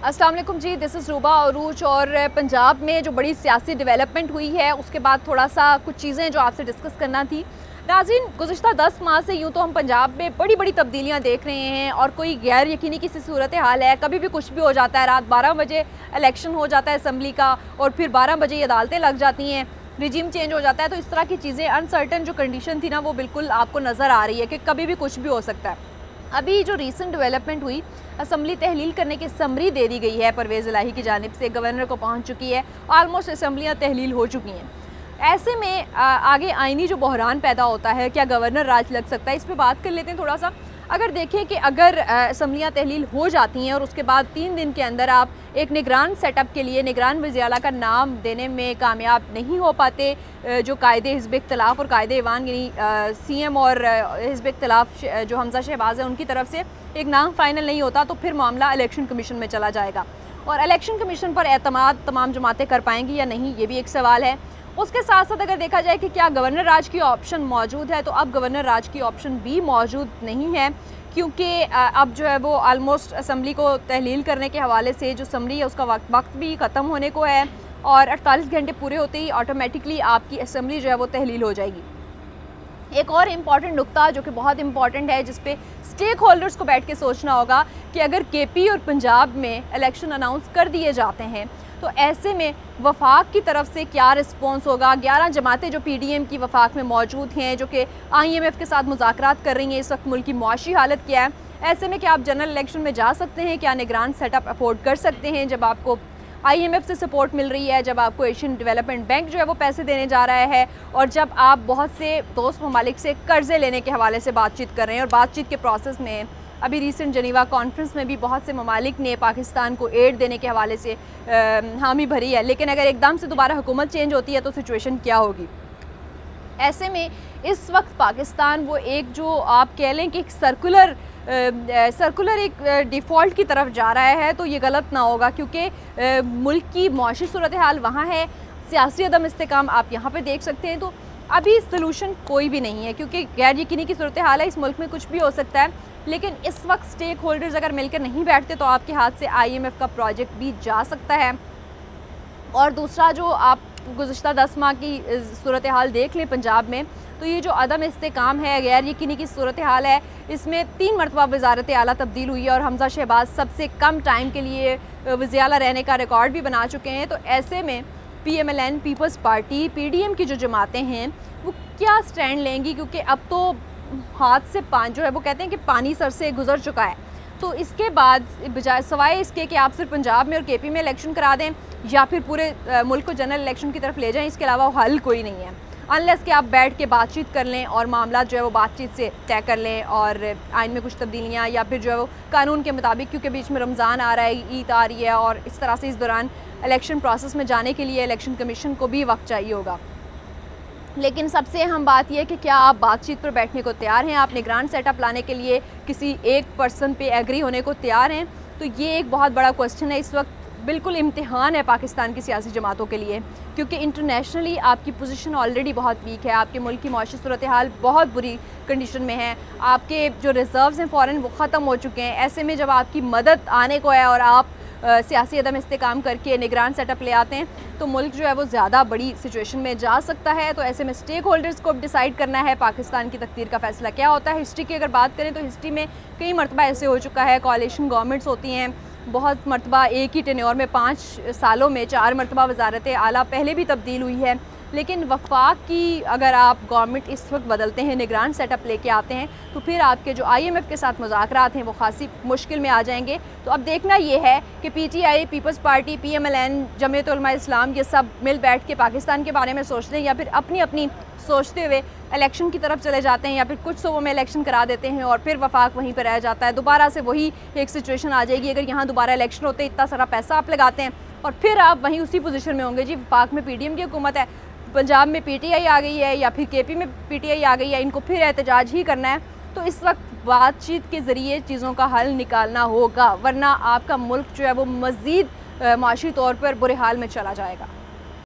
अस्सलाम वालेकुम जी, this is रूबा अरूज। और पंजाब में जो बड़ी सियासी डेवलपमेंट हुई है उसके बाद थोड़ा सा कुछ चीज़ें जो आपसे डिस्कस करना थी। नाज़रीन, गुज़िश्ता 10 माह से यूँ तो हम पंजाब में बड़ी बड़ी तब्दीलियाँ देख रहे हैं और कोई गैर यकीनी किसी सूरत हाल है। कभी भी कुछ भी हो जाता है, रात 12 बजे इलेक्शन हो जाता है असम्बली का और फिर 12 बजे ये अदालतें लग जाती हैं, रिजीम चेंज हो जाता है। तो इस तरह की चीज़ें, अनसर्टन जो कंडीशन थी ना, वो बिल्कुल आपको नज़र आ रही है कि कभी भी कुछ भी हो सकता है। अभी जो रीसेंट डेवलपमेंट हुई, असम्बली तहलील करने की समरी दे दी गई है परवेज़ इलाही की जानिब से, गवर्नर को पहुंच चुकी है, ऑलमोस्ट असम्बलियाँ तहलील हो चुकी हैं। ऐसे में आगे आइनी जो बहरान पैदा होता है, क्या गवर्नर राज लग सकता है, इस पर बात कर लेते हैं थोड़ा सा। अगर देखें कि अगर असम्बलियाँ तहलील हो जाती हैं और उसके बाद 3 दिन के अंदर आप एक निगरान सेटअप के लिए निगरान वज़ीर आला का नाम देने में कामयाब नहीं हो पाते, जो कायदे हिज़्ब इख्तिलाफ़ और कायदे ईवान यानी CM और हिज़्ब इख्तिलाफ़ जो हमज़ा शहबाज है उनकी तरफ से एक नाम फ़ाइनल नहीं होता, तो फिर मामला इलेक्शन कमीशन में चला जाएगा। और इलेक्शन कमीशन पर एतमाद तमाम जमातें कर पाएंगी या नहीं, ये भी एक सवाल है। उसके साथ साथ अगर देखा जाए कि क्या गवर्नर राज की ऑप्शन मौजूद है, तो अब गवर्नर राज की ऑप्शन भी मौजूद नहीं है, क्योंकि अब जो है वो आलमोस्ट असम्बली को तहलील करने के हवाले से जो समरी है उसका वक्त भी ख़त्म होने को है और 48 घंटे पूरे होते ही ऑटोमेटिकली आपकी असम्बली जो है वो तहलील हो जाएगी। एक और इम्पॉर्टेंट नुक्ता जो कि बहुत इम्पॉर्टेंट है, जिस पे स्टेक होल्डर्स को बैठ के सोचना होगा कि अगर KP और पंजाब में इलेक्शन अनाउंस कर दिए जाते हैं तो ऐसे में वफाक की तरफ से क्या रिस्पॉन्स होगा। 11 जमातें जो PDM की वफाक में मौजूद हैं, जो कि IMF के साथ मुज़ाकरात कर रही हैं, इस वक्त मुल्क की मुआशी हालत क्या है। ऐसे में क्या आप जनरल इलेक्शन में जा सकते हैं, क्या निगरान सेटअप अफोर्ड कर सकते हैं जब आपको IMF से सपोर्ट मिल रही है, जब आपको एशियन डेवलपमेंट बैंक जो है वो पैसे देने जा रहा है, और जब आप बहुत से दोस्त ममालिक से कर्ज़े लेने के हवाले से बातचीत कर रहे हैं। और बातचीत के प्रोसेस में अभी रीसेंट जनीवा कॉन्फ्रेंस में भी बहुत से ममालिक ने पाकिस्तान को एड देने के हवाले से हामी भरी है, लेकिन अगर एकदम से दोबारा हुकूमत चेंज होती है तो सिचुएशन क्या होगी। ऐसे में इस वक्त पाकिस्तान वो एक जो आप कह लें कि एक सर्कुलर एक डिफ़ॉल्ट की तरफ जा रहा है, तो ये गलत ना होगा, क्योंकि मुल्क की मुआशी सूरत हाल वहाँ है, सियासी अदम इस्तेकाम आप यहाँ पे देख सकते हैं। तो अभी सलूशन कोई भी नहीं है, क्योंकि गैर यकीनी की सूरत हाल है, इस मुल्क में कुछ भी हो सकता है। लेकिन इस वक्त स्टेक होल्डर्स अगर मिलकर नहीं बैठते तो आपके हाथ से IMF का प्रोजेक्ट भी जा सकता है। और दूसरा, जो आप गुज़िश्ता 10 माह की सूरत हाल देख लें पंजाब में, तो ये जो अदम इस्तेकाम है, गैर यकीनी की सूरत हाल है, इसमें 3 मरतबा वज़ारत आला तब्दील हुई है और हमज़ा शहबाज सबसे कम टाइम के लिए वज़ीर आला रहने का रिकॉर्ड भी बना चुके हैं। तो ऐसे में PMLN, पीपल्स पार्टी, PDM की जो जमातें हैं वो क्या स्टैंड लेंगी, क्योंकि अब तो हाथ से जो है वो कहते हैं कि पानी सर से गुजर चुका है। तो इसके बाद बजाय सवाए इसके कि आप सिर्फ पंजाब में और KP में इलेक्शन करा दें या फिर पूरे मुल्क को जनरल इलेक्शन की तरफ ले जाएं, इसके अलावा हल कोई नहीं है, अनलेस कि आप बैठ के बातचीत कर लें और मामला जो है वो बातचीत से तय कर लें और आइन में कुछ तब्दीलियाँ, या फिर जो है वो कानून के मुताबिक, क्योंकि बीच में रमज़ान आ रहा है, ईद आ रही है, और इस तरह से इस दौरान इलेक्शन प्रोसेस में जाने के लिए इलेक्शन कमीशन को भी वक्त चाहिए होगा। लेकिन सबसे अहम बात यह है कि क्या आप बातचीत पर बैठने को तैयार हैं, आप निगरान सेटअप लाने के लिए किसी एक पर्सन पे एग्री होने को तैयार हैं। तो ये एक बहुत बड़ा क्वेश्चन है, इस वक्त बिल्कुल इम्तिहान है पाकिस्तान की सियासी जमातों के लिए, क्योंकि इंटरनेशनली आपकी पोजीशन ऑलरेडी बहुत वीक है, आपके मुल्क की मुआशी सूरत हाल बहुत बुरी कंडीशन में है, आपके जो रिज़र्व्स हैं फ़ॉरेन वो ख़त्म हो चुके हैं। ऐसे में जब आपकी मदद आने को है और आप सियासी अदम इस्तेकाम करके निगरान सेटअप ले आते हैं, तो मुल्क जो है वो ज़्यादा बड़ी सिचुएशन में जा सकता है। तो ऐसे में स्टेक होल्डर्स को डिसाइड करना है पाकिस्तान की तकदीर का फ़ैसला क्या होता है। हिस्ट्री की अगर बात करें तो हिस्ट्री में कई मरतबा ऐसे हो चुका है, कोalition गवर्नमेंट्स होती हैं, बहुत मरतबा एक ही टेन्योर में 5 सालों में 4 मरतबा वज़ारत आला पहले भी तब्दील हुई है। लेकिन वफाक की अगर आप गवर्नमेंट इस वक्त बदलते हैं, निगरान सेटअप लेके आते हैं, तो फिर आपके जो IMF के साथ मुज़ाकरात हैं वो खासी मुश्किल में आ जाएंगे। तो अब देखना ये है कि PTI, Peoples Party, PMLN, Jamiat Ulema Islam, ये सब मिल बैठ के पाकिस्तान के बारे में सोचते हैं, या फिर अपनी अपनी सोचते हुए इलेक्शन की तरफ चले जाते हैं, या फिर कुछ सूबों में इलेक्शन करा देते हैं और फिर वफाक वहीं पर रह जाता है। दोबारा से वही एक सिचुएशन आ जाएगी, अगर यहाँ दोबारा इलेक्शन होते इतना सारा पैसा आप लगाते हैं और फिर आप वहीं उसी पोजीशन में होंगे। जी, वफाक में PDM की हुकूमत है, पंजाब में PTI आ गई है, या फिर KP में PTI आ गई है, इनको फिर एहतजाज ही करना है। तो इस वक्त बातचीत के ज़रिए चीज़ों का हल निकालना होगा, वरना आपका मुल्क जो है वो मज़ीद माशी तौर पर बुरे हाल में चला जाएगा।